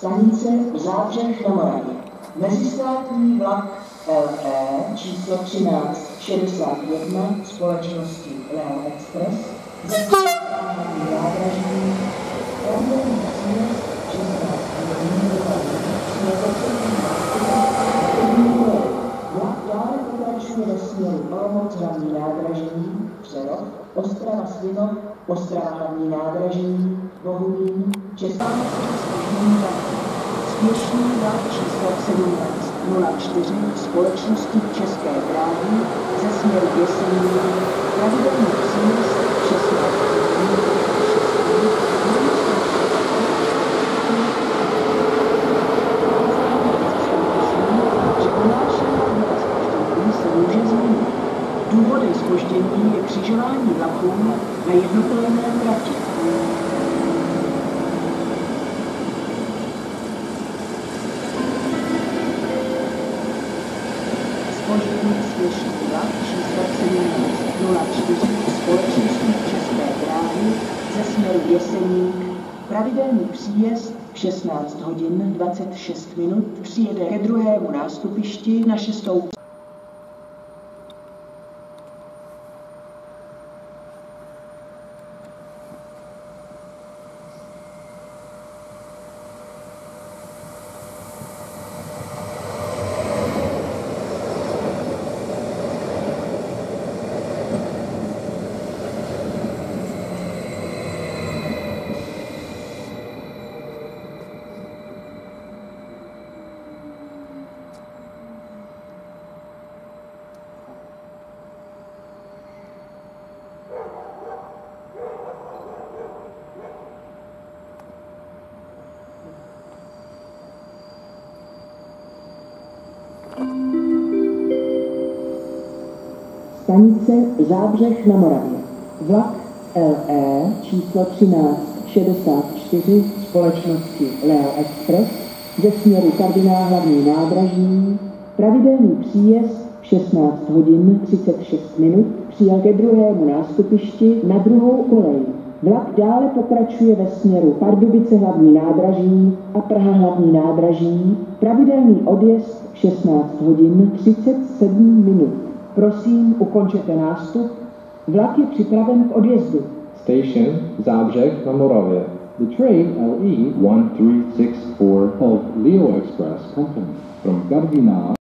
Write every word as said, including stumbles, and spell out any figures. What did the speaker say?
Stanice Zábřeh na Moravě. Mezistátní vlak L E číslo třináct šedesát jedna společnosti Leo Express ze centrální nádraží pravidelný příjezd šestnáct hodin vlak dále pokračuje ve směru Olomouc hlavní nádraží, Přerov, Ostrava Svinov, Ostrava hlavní nádraží, Bohumín, Česká spěšný vlak číslo sedmnáct nula čtyři společnosti České dráhy ze směru Jeseník, pravidelný příjezd šestnáct hodin Důvodem zpoždění je křižování vlaků na jednokolejné trati. Zpoždění spěšný vlak číslo sedmnáct nula čtyři společnosti České dráhy ze směru Jeseník, pravidelný příjezd v šestnáct hodin dvacet šest minut přijede ke druhému nástupišti na šestou. Stanice Zábřeh na Moravě. Vlak L E číslo třináct šedesát čtyři společnosti Leo Express ze směru Kardinál hlavní nádraží, pravidelný příjezd v šestnáct hodin třicet šest minut přijel ke druhému nástupišti na druhou kolej. Vlak dále pokračuje ve směru Pardubice hlavní nádraží a Praha hlavní nádraží, pravidelný odjezd v šestnáct hodin třicet sedm minut. Prosím, ukončete nástup. Vlak je připraven k odjezdu. Station Zábřeh na Moravě. The train L E one three six four of Leo Express Company from Gardina